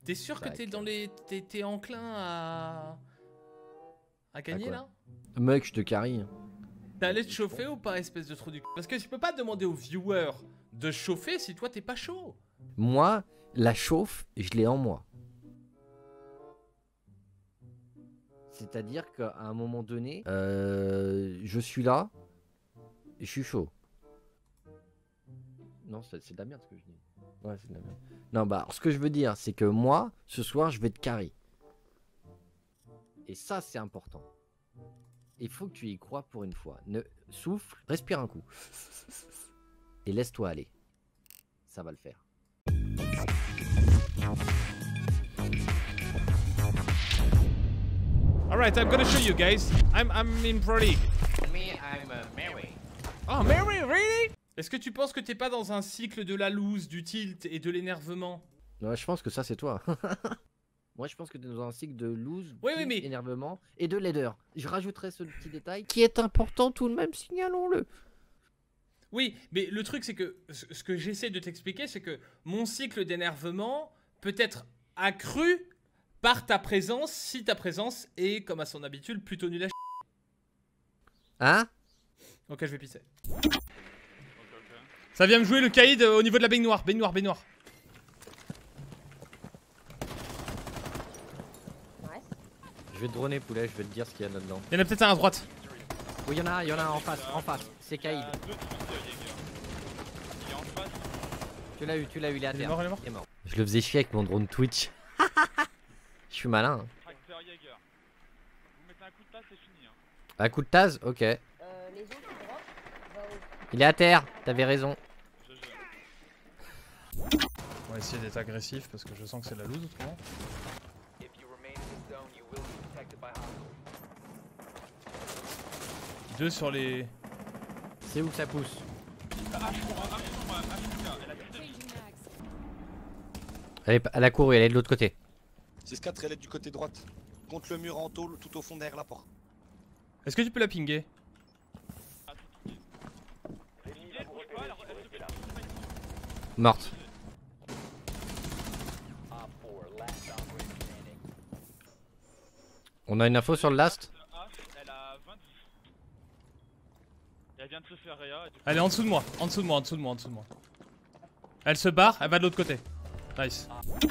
T'es sûr que t'es dans les... T'es enclin à gagner là? Mec, je te carry. T'es allé te chauffer ou pas, espèce de trou du cul? Parce que je peux pas demander aux viewers de chauffer si toi t'es pas chaud. Moi, la chauffe, je l'ai en moi. C'est-à-dire qu'à un moment donné, je suis là et je suis chaud. Non, c'est de la merde ce que je dis. Ouais, c'est de la merde. Non, bah, ce que je veux dire, c'est que moi, ce soir, je vais te carry. Et ça, c'est important. Il faut que tu y crois pour une fois. Souffle, respire un coup. Et laisse-toi aller. Ça va le faire. Alright, I'm gonna show you guys. I'm in Pro League. Me, I'm Mary. Oh, Mary, really? Est-ce que tu penses que t'es pas dans un cycle de la loose, du tilt et de l'énervement? Ouais, je pense que ça, c'est toi. Moi, je pense que tu es dans un cycle de loose, mais... énervement et de laideur. Je rajouterai ce petit détail qui est important tout de même, signalons-le. Oui, mais le truc, c'est que ce que j'essaie de t'expliquer, c'est que mon cycle d'énervement peut être accru par ta présence, si ta présence est, comme à son habitude, plutôt nulle à ch... Hein? Ok, je vais pisser. Ça vient me jouer le caïd au niveau de la baignoire. Baignoire. Je vais te droner, poulet, je vais te dire ce qu'il y a là-dedans. Il y en a peut-être un à droite. Oui, il y en a un en face, c'est Kaïd. Tu l'as eu, il est à terre. Il est mort. Il est mort. Je le faisais chier avec mon drone Twitch. Je suis malin. Hein. Un coup de taz, ok. Il est à terre, t'avais raison. On va essayer d'être agressif parce que je sens que c'est la loose autrement. Deux sur les... C'est où que ça pousse? Elle a couru, elle est de l'autre côté. 6-4, elle est du côté droite. Contre le mur en tôle, tout au fond derrière la porte. Est-ce que tu peux la pinguer? Morte. On a une info sur le last? Elle est en dessous de moi, en dessous de moi. Elle se barre, elle va de l'autre côté. Nice.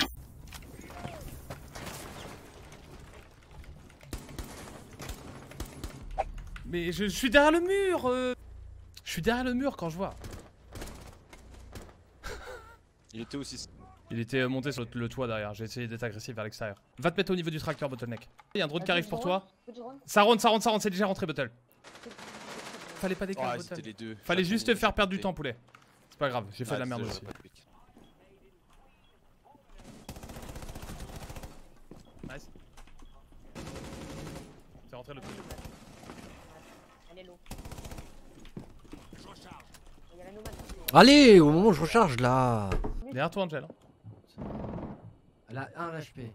Mais je suis derrière le mur. Je suis derrière le mur quand je vois. Il était aussi. Il était monté sur le toit derrière, j'ai essayé d'être agressif vers l'extérieur. Va te mettre au niveau du tracteur, Bottleneck. Il y a un drone qui arrive pour toi. Ça rentre, c'est déjà rentré, Bottle. Fallait pas décaler, Bottle. Fallait juste te faire perdre du temps, poulet. C'est pas grave, j'ai fait de la merde aussi. Nice. C'est rentré le truc. Allez, au moment où je recharge là. Derrière toi, Angel. Elle a 1 HP.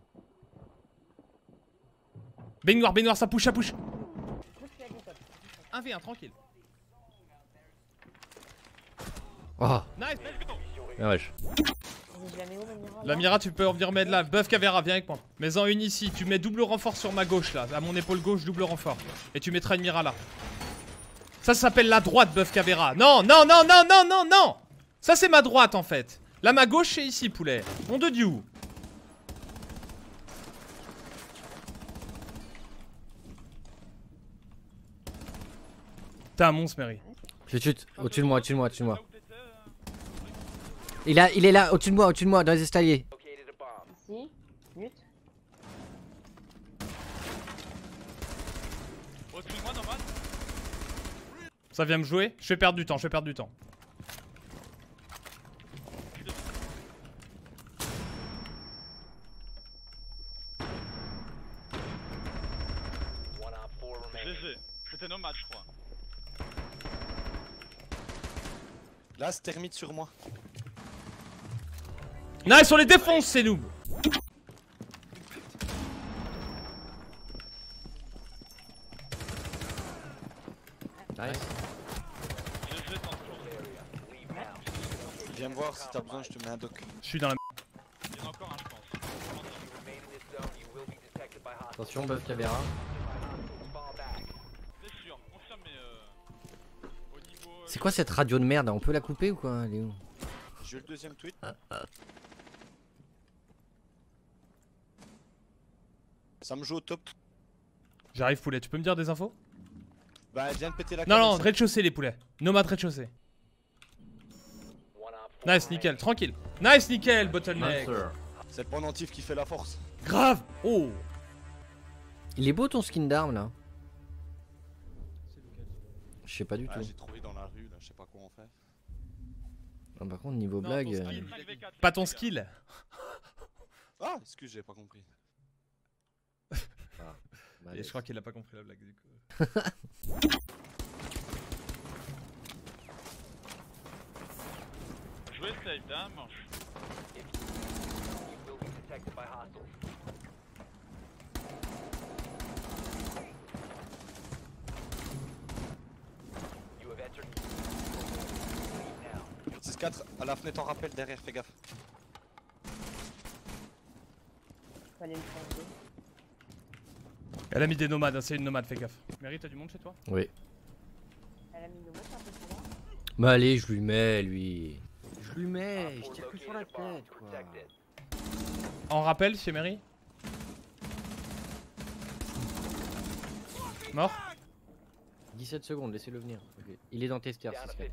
Baignoire, ça push. 1v1, tranquille. Oh. Nice. Ah wesh. La Mira, tu peux en venir mettre là. Buff Cavera, viens avec moi. Mets-en une ici. Tu mets double renfort sur ma gauche là. À mon épaule gauche, double renfort. Et tu mettras une Mira là. Ça s'appelle la droite, Buff Cavera. Non. Ça, c'est ma droite en fait. Là, ma gauche, c'est ici, poulet. Nom de Dieu. T'as un monstre, Mary. Je chute. Au-dessus de moi. Il est là, au-dessus de moi, dans les escaliers. Ici, mute. Ça vient me jouer. Je vais perdre du temps, GG, c'était nomade, je crois. Là, c'est termite sur moi. Nice, on les défonce, c'est nous. Nice. Viens me voir si t'as besoin, je te mets un doc. Je suis dans la... Il y en a encore un, je pense. Attention, Buff Caméra. C'est sûr, confirme, mais au niveau. C'est quoi cette radio de merde? On peut la couper ou quoi? Elle est où? J'ai eu le deuxième tweet. Ça me joue au top. J'arrive poulet, tu peux me dire des infos? Bah elle vient de péter la Non, non, cabine. rez-de-chaussée les poulets. Nomade rez-de-chaussée. Nice, nickel, tranquille. Nice, nickel, bottleneck. C'est le pendentif qui fait la force. Grave. Oh. Il est beau ton skin d'arme là. Je sais pas du Ah, tout. j'ai trouvé dans la rue là, je sais pas quoi en faire. Ah, par contre, niveau Non, blague. ton skill. Pas ton skill. Ah, excuse, j'ai pas compris. Et je crois qu'il a pas compris la blague du coup. Jouer safe, d'un manche. Petit 4 à la fenêtre en rappel derrière, fais gaffe. Fallait le changer. Elle a mis des nomades, hein, c'est une nomade, fais gaffe. Mary, t'as du monde chez toi? Oui. Elle a mis le mot un peu plus loin. Bah allez, je lui mets lui. Je lui mets, je tire plus sur la tête quoi. En rappel chez Mary? Mort? 17 secondes, laissez-le venir. Ok. Il est dans tes stairs, 6-4.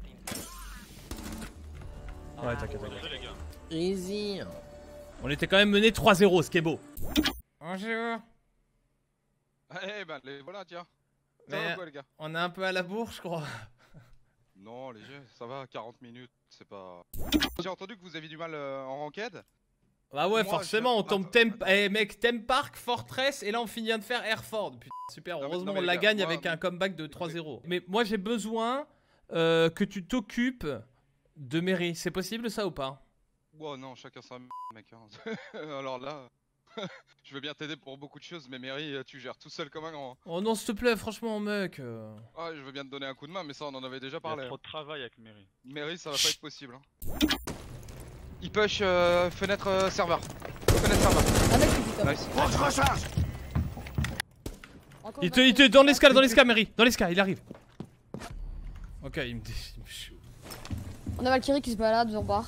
Ouais, t'inquiète, t'inquiète. Désolé, les gars. Easy. On était quand même mené 3-0, ce qui est beau. Bonjour. Eh ben les voilà tiens. Ça Mais va quoi les gars? on est un peu à la bourre, je crois. Non léger, ça va, 40 minutes, c'est pas... J'ai entendu que vous aviez du mal en ranked. Bah ouais, Moi, forcément, je- on tombe Attends, Theme... attends. Eh mec, Theme Park, Fortress, et là on vient de faire Airford. Putain, super, Non, mais- heureusement non, mais on les la gars, gagne moi- avec un comeback de 3-0. Mais moi j'ai besoin que tu t'occupes de Mary. C'est possible ça ou pas? Wow non, chacun sa mec. Hein. Alors là, je veux bien t'aider pour beaucoup de choses, mais Mary, tu gères tout seul comme un grand. Oh non, s'il te plaît, franchement, mec. Ah, je veux bien te donner un coup de main, mais ça on en avait déjà Il y a parlé. trop de travail avec Mary. Mary, ça va pas être possible. Hein. Il push fenêtre serveur. Fenêtre serveur. Ah mec, tu dis top. Nice. Encore Il une te, fois, dans l'escale, Mary. Dans l'escale, il arrive. Ok, il me shoot. On a Valkyrie qui se balade en bar.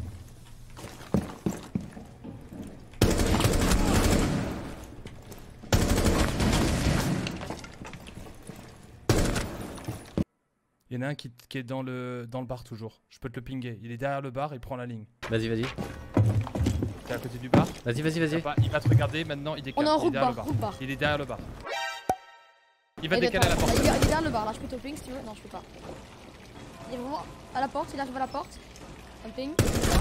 Il y en a un qui est dans le bar toujours. Je peux te le pinguer. Il est derrière le bar, il prend la ligne. Vas-y, vas-y. T'es à côté du bar. Vas-y, vas-y, vas-y. Il va te regarder maintenant, il décale. On est en Il est derrière le route bar. Il est derrière le bar. Il va Il est décaler à la porte. Il est derrière le bar là, je peux te ping si tu veux. Non, je peux pas. Il est vraiment à la porte, il arrive à la porte. Un ping.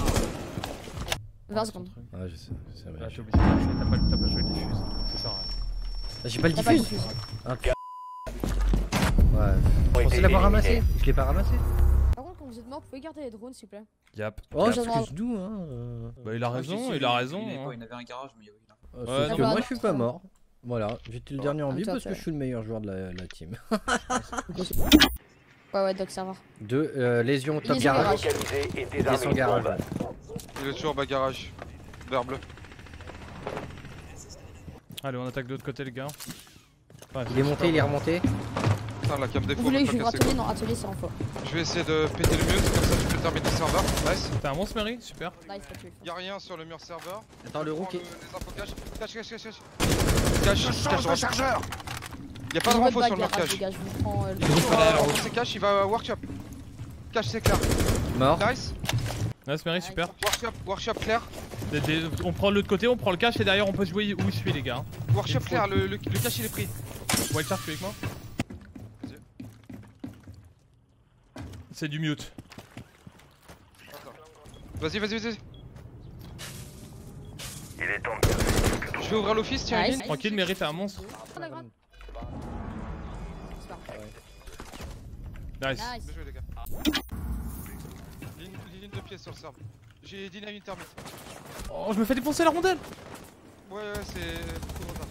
20 secondes. Ah, je sais, Ah, t'es obligé de jouer, t'as pas joué le diffuse. C'est ça. Ouais. J'ai pas le T'as pas le diffuse. diffuse. Ok. Ouais. Pensez l'avoir ramassé. Je l'ai pas ramassé. Par contre, quand vous êtes mort, vous pouvez garder les drones s'il vous plaît. Yap. Oh, Yap. excuse-nous hein. Bah, il a raison, il a raison. hein. Il avait un garage, mais il y avait là. Sauf non, que bah, moi non. je suis pas mort. Voilà, j'étais le dernier en vie toi, parce que t'as- je suis le meilleur joueur de la team. Ouais, Doc serveur. Lésion top Lésion garage. garage. Descend garage. Il est toujours bas garage. Vert bleu. Allez, on attaque de l'autre côté, les gars. Ouais, Il est monté, il est remonté. Putain, la cam défaut. Vous voulez on que va je pas vous casser, atelier? quoi. Non, atelier c'est en faux. Je vais essayer de péter le mur, comme ça tu peux terminer le serveur. Nice. T'es un monstre, Mary? Super. Nice, t'as tué le fond. Y'a rien sur le mur serveur. Attends, le Prends rook est. les infos cache. Cache droite. chargeur. Y'a pas de Je renfo vois sur le mur garage, cache. les gars, je vous prends le. C'est cache, il va workshop. Cache, c'est clair. Mort. Nice. Nice, Mary, super. Workshop clair. On prend l'autre côté, on prend le cache et derrière on peut jouer où je suis, les gars. Workshop clair, le cache il est pris. Wildcard, tu es avec moi? C'est du mute. Vas-y. Je vais ouvrir l'office, tiens, Nice. Eline. Tranquille, Mary, t'es un monstre. Prends la grotte. Nice. Nice. Bien joué, les gars. Ligne de pièce sur le serve. J'ai dynamite thermite. Oh, je me fais défoncer la rondelle. Ouais, c'est beaucoup de retard.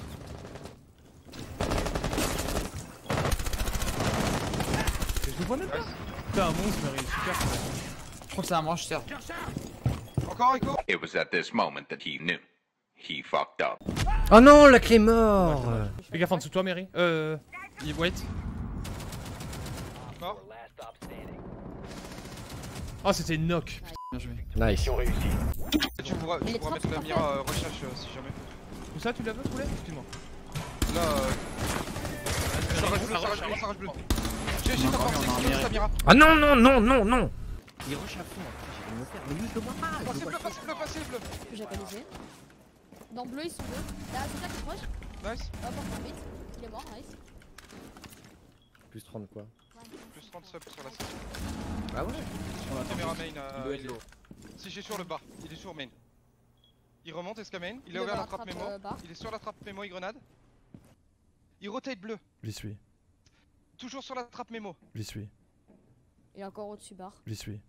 Je le vois même pas. T'es un monstre, Mary, super. Je crois que c'est un manche serve. Encore Echo. It was at this moment that he knew. Oh non, la clé mort. Fais gaffe en dessous de toi, Mary. Wait. Mort. Oh, c'était une knock. Bien joué. Nice. Tu pourras Mais les mettre trappes la sont mira recherche si jamais. Où ça, tu l'as vu, poulet? Excuse-moi. Là, ça rage bleu. J'ai ta force, explose ta mira. Ah non, non, non, non, non. Il rush à fond. J'ai envie de me faire. Mais lui, je le vois pas. je le Passez vois bleu, pas. passez bleu, passez bleu. Que j'ai pas lisé. Dans bleu, ils sont deux. Là, c'est ça qui est proche. Nice. Hop, on vite. Il est mort, nice. Plus 30 quoi. Plus 30 subs sur la session. Ah ouais. Caméra main. Bleu et de l'eau. Si j'ai sur le bas, il est sur main. Il remonte, SK main. Il est Le ouvert bar, la trappe trappe, mémo. bar. Il est sur la trappe mémo, il grenade. Il rotate bleu. J'y suis. Toujours sur la trappe mémo. J'y suis. Il est encore au-dessus bar. J'y suis.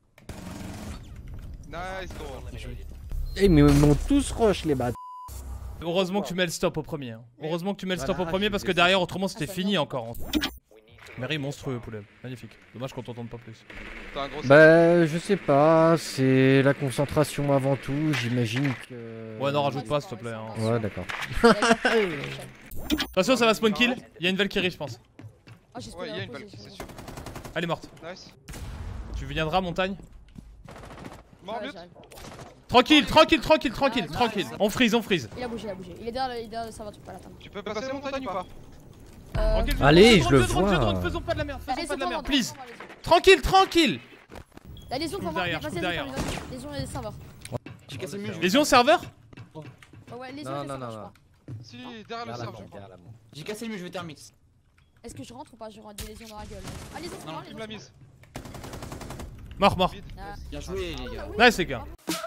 Nice goal. Eh mais ils m'ont tous rush les bâtards. Heureusement que tu mets le stop au premier. Hein. Heureusement que tu mets le stop Voilà, au premier je parce que vais derrière, autrement, c'était ça fini vient. encore. Mary, monstrueux, poulet. Magnifique. Dommage qu'on t'entende pas plus. T'as un gros Bah je sais pas, c'est la concentration avant tout, j'imagine que... Ouais, non, rajoute pas, s'il te plaît. Hein. Ouais d'accord. De toute façon, ça va spawn kill. Il y a une Valkyrie, je pense. Ah, j'ai Ouais, il y a une balle, j'ai c'est sûr. Elle est morte. Nice. Tu viendras, montagne? Mort but. Tranquille, tranquille, tranquille, tranquille, Ah, tranquille. nice. On freeze, on freeze. Il a bougé, il a bougé. Il est derrière le serveur, tu peux pas l'atteindre. Tu peux passer montagne ou pas? Tranquille, Allez, drone, je le drone, drone, vois. drone, faisons pas de la merde, faisons Allez, pas de la c'est merde, bon, please. on va les- Tranquille, tranquille. La lésion Je pour suis moi, derrière, vas-y, je suis vas-y, derrière. vas-y. Lésion et serveur. J'ai cassé le mur. Lésion serveur? Ouais, lésion Non, et non, serveur, non, je non. crois. Si, derrière le serveur, je crois. J'ai cassé le mur, je vais thermix. Est-ce que je rentre ou pas? Je rentre des lésions dans la gueule. Ah, lésion, c'est Non, moi, Tu lésion. me l'as c'est moi. mise. Mort, mort. Vite. Ah. Bien joué les gars. Nice, les gars.